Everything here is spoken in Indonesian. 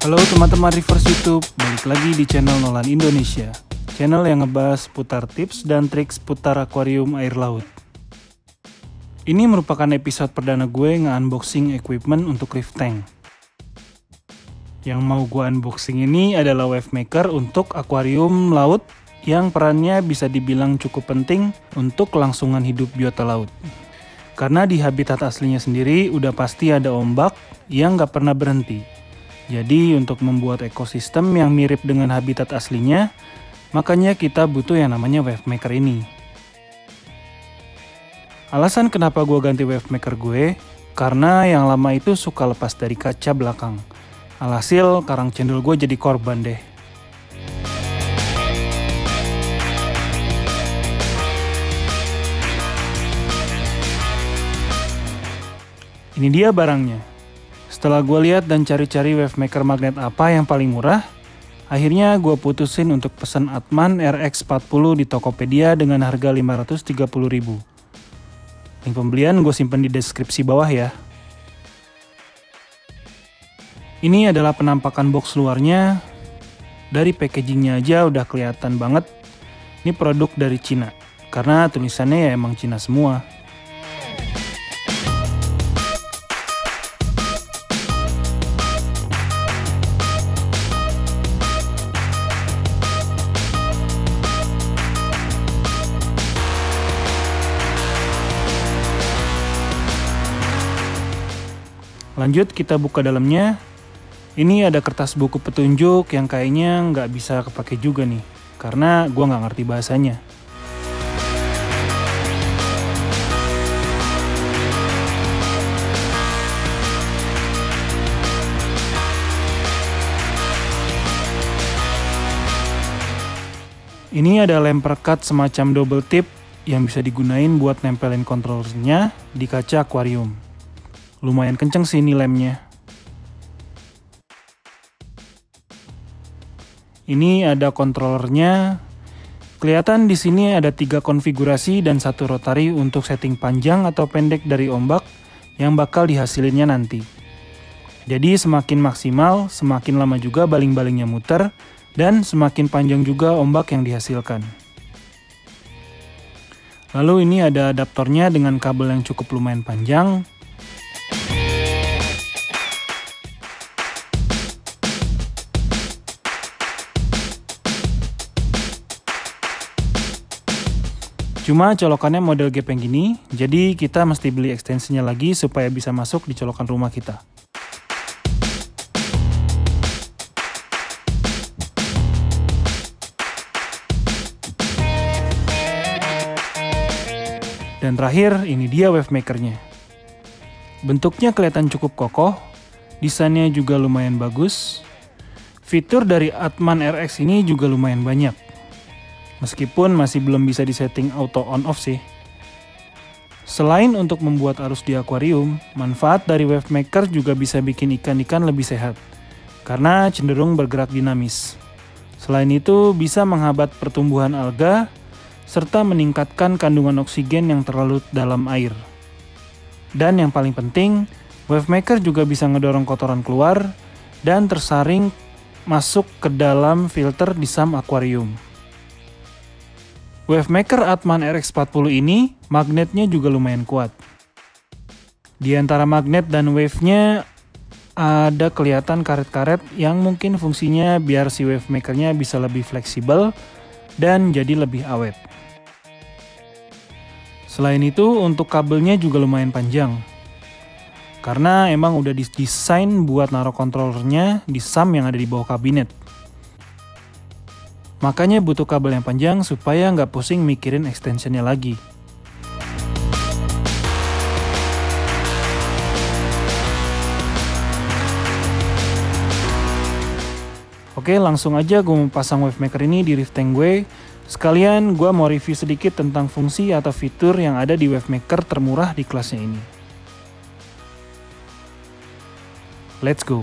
Halo teman-teman Reverse YouTube, balik lagi di channel Nolan Indonesia. Channel yang ngebahas putar tips dan trik seputar akuarium air laut. Ini merupakan episode perdana gue nge-unboxing equipment untuk reef tank. Yang mau gue unboxing ini adalah wave maker untuk akuarium laut yang perannya bisa dibilang cukup penting untuk kelangsungan hidup biota laut. Karena di habitat aslinya sendiri udah pasti ada ombak yang gak pernah berhenti. Jadi untuk membuat ekosistem yang mirip dengan habitat aslinya, makanya kita butuh yang namanya wave maker ini. Alasan kenapa gue ganti wave maker gue, karena yang lama itu suka lepas dari kaca belakang. Alhasil karang cendol gue jadi korban deh. Ini dia barangnya. Setelah gue lihat dan cari-cari wave maker magnet apa yang paling murah, akhirnya gue putusin untuk pesan Atman RX40 di Tokopedia dengan harga 530.000. Link pembelian gue simpen di deskripsi bawah ya. Ini adalah penampakan box luarnya. Dari packagingnya aja udah kelihatan banget. Ini produk dari Cina, karena tulisannya ya emang Cina semua. Lanjut kita buka dalamnya. Ini ada kertas buku petunjuk yang kayaknya nggak bisa kepake juga nih, karena gue nggak ngerti bahasanya. Ini ada lem perekat semacam double tip yang bisa digunain buat nempelin kontrolernya di kaca akuarium. Lumayan kenceng sih ini lemnya. Ini ada kontrolernya. Kelihatan di sini ada 3 konfigurasi dan 1 rotary untuk setting panjang atau pendek dari ombak yang bakal dihasilinnya nanti. Jadi semakin maksimal, semakin lama juga baling-balingnya muter dan semakin panjang juga ombak yang dihasilkan. Lalu ini ada adaptornya dengan kabel yang cukup lumayan panjang. Cuma colokannya model gepeng gini, jadi kita mesti beli ekstensinya lagi supaya bisa masuk di colokan rumah kita. Dan terakhir, ini dia wave makernya. Bentuknya kelihatan cukup kokoh, desainnya juga lumayan bagus. Fitur dari Atman RX ini juga lumayan banyak. Meskipun masih belum bisa disetting auto on off sih. Selain untuk membuat arus di akuarium, manfaat dari wave maker juga bisa bikin ikan-ikan lebih sehat, karena cenderung bergerak dinamis. Selain itu bisa menghambat pertumbuhan alga, serta meningkatkan kandungan oksigen yang terlalu dalam air. Dan yang paling penting, wave maker juga bisa ngedorong kotoran keluar dan tersaring masuk ke dalam filter di sam akuarium. Wave maker Atman RX40 ini magnetnya juga lumayan kuat. Di antara magnet dan wave-nya ada kelihatan karet-karet yang mungkin fungsinya biar si wave makernya bisa lebih fleksibel dan jadi lebih awet. Selain itu untuk kabelnya juga lumayan panjang. Karena emang udah didesain buat naruh kontrolernya di sam yang ada di bawah kabinet. Makanya butuh kabel yang panjang supaya nggak pusing mikirin extensionnya lagi. Oke, langsung aja gue mau pasang wave maker ini di reef tank gue. Sekalian gue mau review sedikit tentang fungsi atau fitur yang ada di wave maker termurah di kelasnya ini. Let's go!